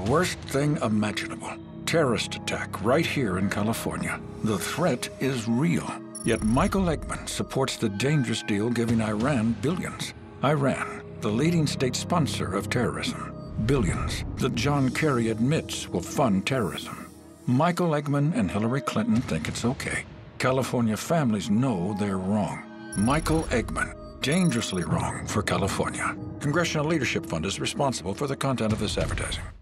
worst thing imaginable. Terrorist attack right here in California. The threat is real. Yet Michael Eggman supports the dangerous deal giving Iran billions. Iran, the leading state sponsor of terrorism. Billions that John Kerry admits will fund terrorism. Michael Eggman and Hillary Clinton think it's okay. California families know they're wrong. Michael Eggman, dangerously wrong for California. Congressional Leadership Fund is responsible for the content of this advertising.